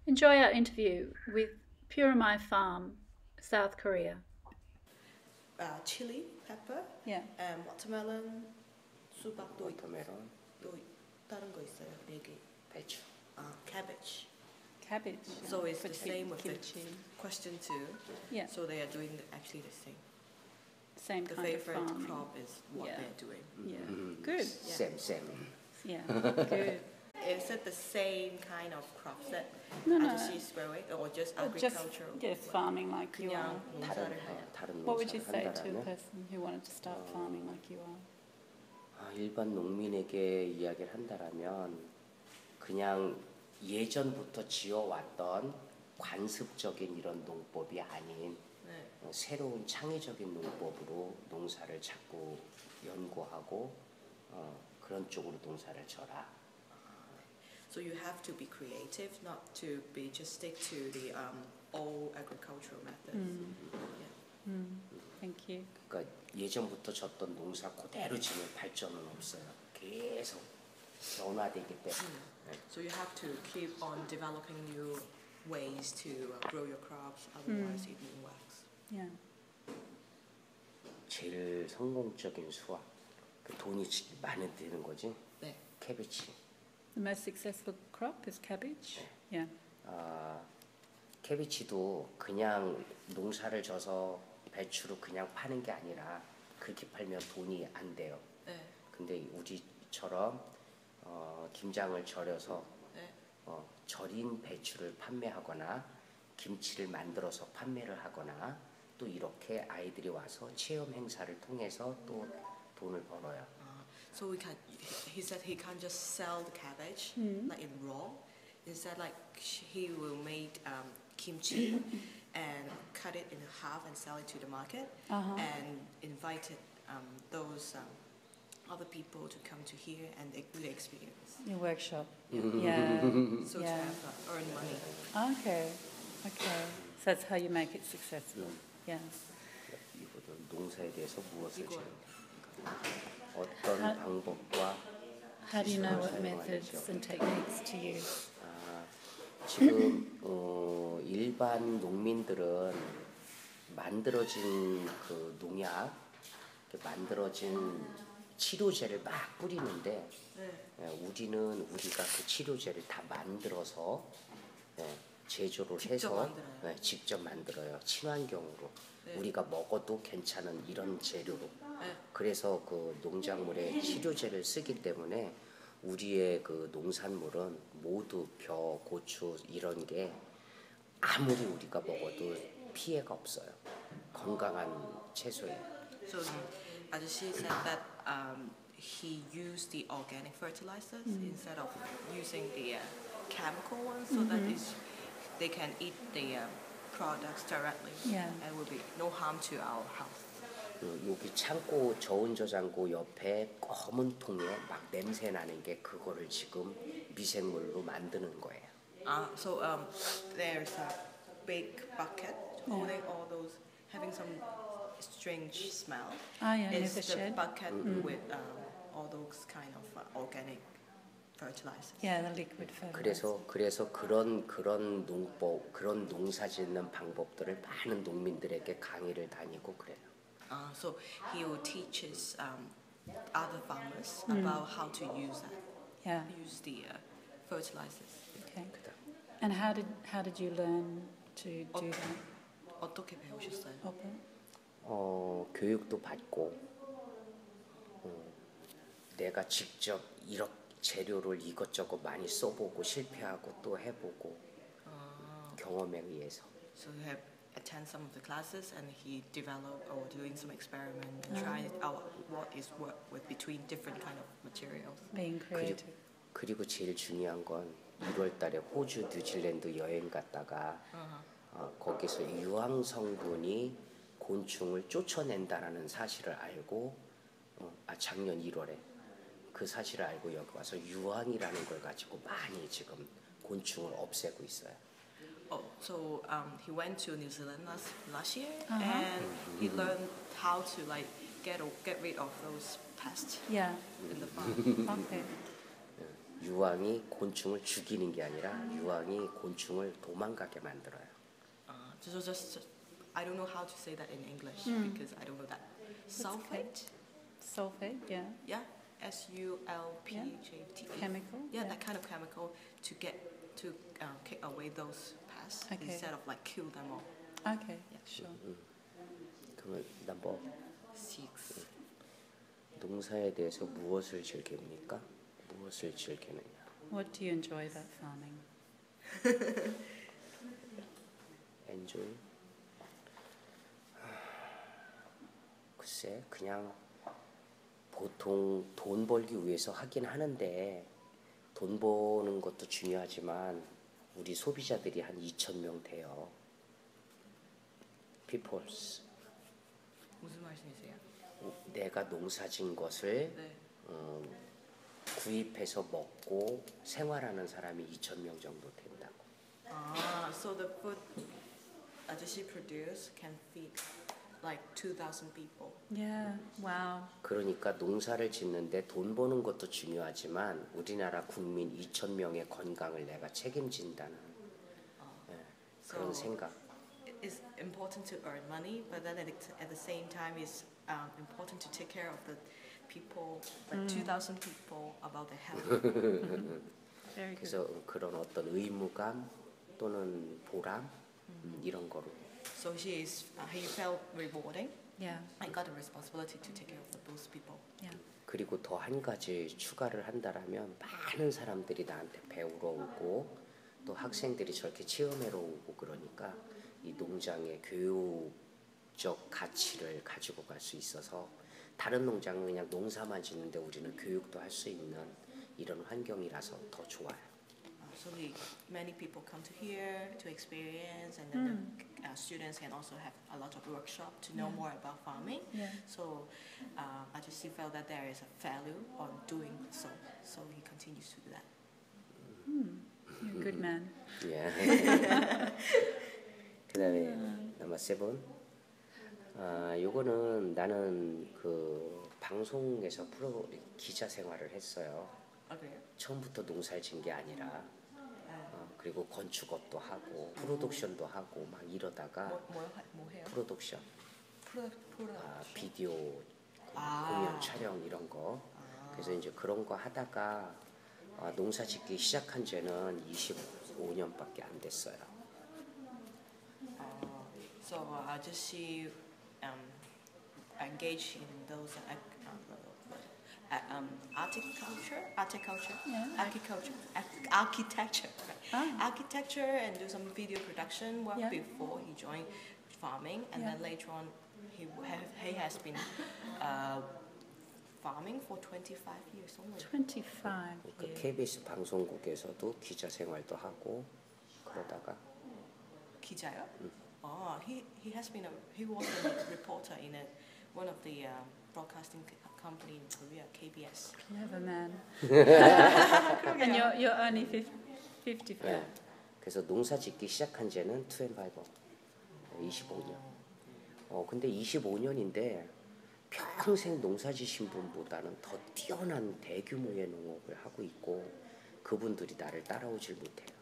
Enjoy our interview with Puramai Farm, South Korea. Chili pepper, Yeah. watermelon, 수박도 워터멜론, 또 다른 거 있어요. 4개. 배추. Cabbage. Cabbage. So it's for the same with the kimchi. question 2. Yeah. So they are doing actually the same. Same The kind of favorite farming. crop is what Yeah. they're doing. Yeah. Good. 쌤. Yeah. Good. Is it the same kind of crops that No, no. agencies growing or just Or just agricultural? farming like you are. 그냥 농사를 해요. 다른 What would you say 농사를 to a 한다라면 person who wanted to start farming like you are? 일반 농민에게 이야기를 한다라면 그냥 예전부터 지어왔던 관습적인 이런 농법이 아닌 네. 새로운 창의적인 농법으로 농사를 자꾸 연구하고 그런 쪽으로 농사를 져라. So you have to be creative, not to be just stick to the old agricultural methods. Yeah. Thank you. 그러니까 예전부터 졌던 농사 그대로 지면 발전은 없어요. 계속 변화되기 때문에. So you have to keep on developing new ways to grow your crops, otherwise it won't wax. Yeah. 제일 성공적인 수확, 돈이 많이 드는 거지. 네. 캐비치. The most successful crop is cabbage. Yeah. 캐비치도 그냥 농사를 져서 배추로 그냥 파는 게 아니라 그렇게 팔면 돈이 안 돼요. 네. 근데 우리처럼 김장을 절여서 네. 절인 배추를 판매하거나 김치를 만들어서 판매를 하거나 또 이렇게 아이들이 와서 체험 행사를 통해서 또 돈을 벌어요. So he said he can't just sell the cabbage like in raw. Instead, like he will make kimchi and cut it in half and sell it to the market and invited those other people to come to here and do the experience. Your workshop. Yeah. Yeah. So to Yeah. have earn money. Okay. So that's how you make it successful. Yeah. 이거는 농사에 대해서 무엇을 이거. 지는 어떤 방법과 How do you know what 사용하는지요? methods and techniques to use? 지금 일반 농민들은 만들어진 그 농약, 만들어진 치료제를 막 뿌리는데 우리는 우리가 그 치료제를 다 만들어서 제조를 해서 직접 만들어요. 친환경으로. 우리가 먹어도 괜찮은 이런 재료로. 그래서 그 농작물에 치료제를 쓰기 때문에 우리의 그 농산물은 모두 벼, 고추 이런 게 아무리 우리가 먹어도 피해가 없어요. 건강한 채소예요. So 아저씨 said that he used the organic fertilizers instead of using the chemical ones, so that they can eat the products directly Yeah. and will be no harm to our health. 여기 창고 저온 저장고 옆에 검은 통에 막 냄새 나는 게 그거를 지금 미생물로 만드는 거예요. So there's a big bucket holding all those, having some strange smell. Yeah, It's never the shed. bucket with all those kind of organic fertilizers. Yeah, the liquid fertilizer. 그래서 그런 농법, 그런 농사 짓는 방법들을 많은 농민들에게 강의를 다니고 그래요. So he will teach his other farmers about how to use that. Yeah. Use the fertilizers. Okay. And how did you learn to do that? 어떻게 배우셨어요? 교육도 받고 내가 직접 이렇게 재료를 이것저것 많이 써보고 실패하고 또 해보고 경험에 의해서. So he have attend some of the classes and he developed or doing some experiment and trying out what is what with between different kind of materials. Being creative. 그리고 제일 중요한 건 1월 달에 호주, 뉴질랜드 여행 갔다가 거기서 유황 성분이 곤충을 쫓아낸다라는 사실을 알고 작년 1월에 그 사실을 알고 여기 와서 유황이라는 걸 가지고 많이 지금 곤충을 없애고 있어요. So he went to New Zealand last year and he learned how to like get rid of those pests Yeah. in the farm. Okay. 유황이 곤충을 죽이는 게 아니라 유황이 곤충을 도망가게 만들어요. Just I don't know how to say that in English because I don't know that. Sulfate? Sulfate, yeah. Yeah, SULPHATE. Chemical. Yeah, that kind of chemical to kick away those pests Okay. instead of like kill them all. Okay, sure. 그러면 넘버 6. 농사에 대해서 무엇을 즐깁니까? 무엇을 즐기느냐? What do you enjoy about farming? 엔조이? 글쎄 그냥 보통 돈 벌기 위해서 하긴 하는데 돈 버는 것도 중요하지만 우리 소비자들이 한 2,000명 돼요. Peoples. 무슨 말씀이세요? 내가 농사진 것을 네. 구입해서 먹고 생활하는 사람이 2,000명 정도 된다고. So the food 아저씨 produce can feed like 2,000 people. Yeah, wow. 그러니까 농사를 짓는데 돈 버는 것도 중요하지만 우리나라 국민 2,000명의 건강을 내가 책임진다는 그런 So 생각. it's important to earn money, but then at the same time, it's important to take care of the people, like 2,000 people, about their health. Very good. 그래서 그런 어떤 의무감 또는 보람 이런 거로. So he felt rewarding. Yeah, I got a responsibility to take care of those people. yeah. 그리고 더 한 가지 추가를 한다라면 많은 사람들이 나한테 배우러 오고 또 학생들이 저렇게 체험하러 오고 그러니까 이 농장의 교육적 가치를 가지고 갈 수 있어서 다른 농장은 그냥 농사만 짓는데 우리는 교육도 할 수 있는 이런 환경이라서 더 좋아요. So many people come to here to experience, and then the students can also have a lot of workshop to know more about farming. Yeah. So I just felt that there is a value on doing so. So he continues to do that. You're a good man. 예. 그다음에 넘버 7. 요거는 나는 그 방송에서 프로 기자 생활을 했어요. Okay. 처음부터 농사를 진 게 아니라 그리고 건축업도 하고 프로덕션도 하고 막 이러다가 뭐 해요? 프로덕션, 프로. 비디오 공연 촬영 이런 거. 그래서 이제 그런 거 하다가 농사 짓기 시작한 지는 25년밖에 안 됐어요. So I just see engage in those architecture, architecture, and do some video production work before he joined farming, and then later on he has been farming for 25 years only. 25 그 years. KBS 방송국에서도 기자 생활도 하고 그러다가 기자요? He was a reporter in one of the broadcasting company in Korea, KBS. Clever man. And you're only 54. 네. 그래서 농사 짓기 시작한 지는 25년. 근데 25년인데 평생 농사 지신 분보다는 더 뛰어난 대규모의 농업을 하고 있고 그분들이 나를 따라오질 못해요.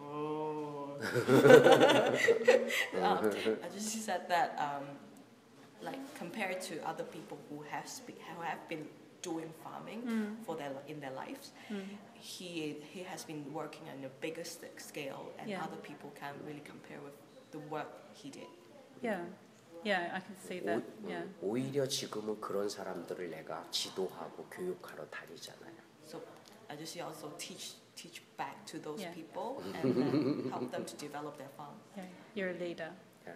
I just said that like compared to other people who have been doing farming in their lives, he has been working on a bigger scale, and other people can't really compare with the work he did. Yeah, yeah, I can see that. Yeah. 오히려 지금은 그런 사람들을 내가 지도하고 교육하러 다니잖아요. So I just also teach back to those Yeah. people and then help them to develop their farm. Yeah, you're a leader.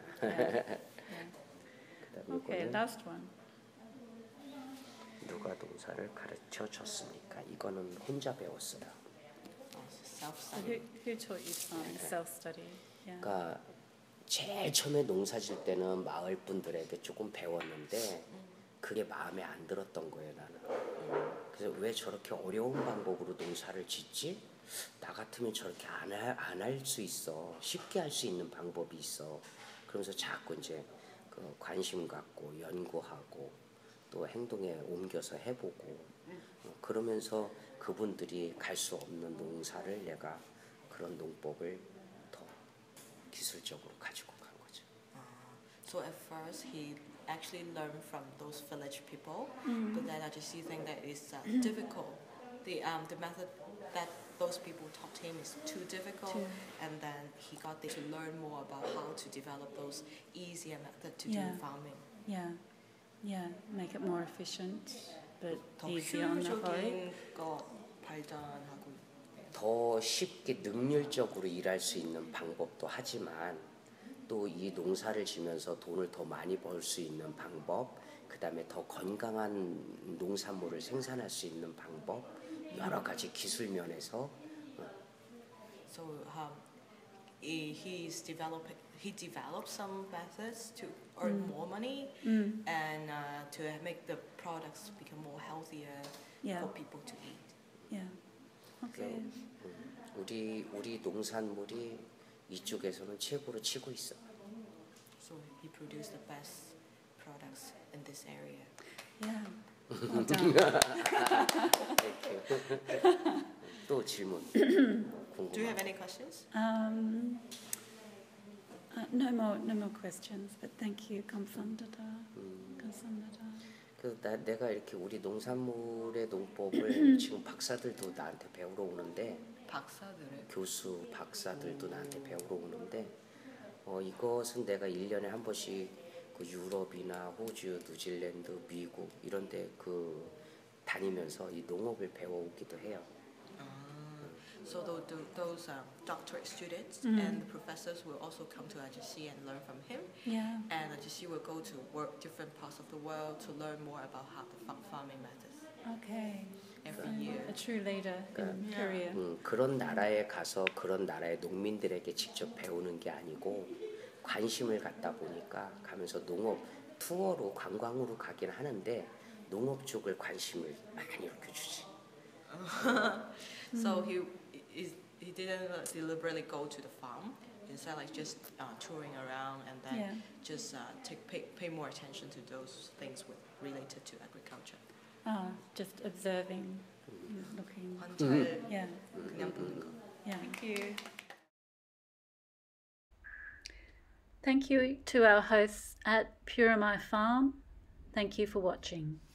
그다음에 Okay, 이거는 last one. 누가 농사를 가르쳐 줬습니까? 이거는 혼자 배웠어요. So Self-study. who taught you farming? Self-study. Yeah. 그러니까 제일 처음에 농사 질 때는 마을 분들에게 조금 배웠는데 그게 마음에 안 들었던 거예요, 나는. 그래서 왜 저렇게 어려운 방법으로 농사를 짓지? 나 같으면 저렇게 안 할 수 있어. 쉽게 할 수 있는 방법이 있어. 그러면서 자꾸 이제 그 관심 갖고 연구하고 또 행동에 옮겨서 해보고 그러면서 그분들이 갈 수 없는 농사를 내가 그런 농법을 더 기술적으로 가지고 간 거죠. So at first he actually learned from those village people, but then I just think that it's difficult. The method that those people taught him is too difficult, and then he got to learn more about how to develop those easier methods to do farming. Yeah, make it more efficient, but 더 easy on the body. 효율적인 거 발전하고. 더 쉽게 능률적으로 일할 수 있는 방법도 하지만 또 이 농사를 지면서 돈을 더 많이 벌 수 있는 방법, 그 다음에 더 건강한 농산물을 생산할 수 있는 방법, 여러 가지 기술 면에서 So he developed some methods to earn more money and to make the products become more healthier for people to eat. Yeah. Okay. 우리 농산물이 이쪽에서는 최고로 치고 있어. So he produced the best products in this area. Yeah. Well done. 또 질문. Do you 궁금한. have any questions? No more questions. But thank you, 감사합니다. 감사합니다. 내가 이렇게 우리 농산물의 농법을 지금 박사들도 나한테 배우러 오는데 박사들을. 교수 박사들도 나한테 배우러 오는데 이것은 내가 1년에 한 번씩 그 유럽이나 호주, 뉴질랜드, 미국 이런 데 그 다니면서 이 농업을 배워오기도 해요. So those doctorate students and the professors will also come to IGC and learn from him. Yeah. And IGC will go to work different parts of the world to learn more about how the farming methods Okay. every year. A true leader in Korea. 그런 나라에 가서 그런 나라의 농민들에게 직접 배우는 게 아니고 관심을 갖다 보니까 가면서 농업 투어로 관광으로 가긴 하는데 농업 쪽을 관심을 많이 이렇게 주지. So he didn't deliberately go to the farm. Instead, like just touring around and then just pay more attention to those things related to agriculture. Just observing, looking. 관찰 Yeah. 그냥 보는 거. Yeah. Thank you. Thank you to our hosts at Purify Farm. Thank you for watching.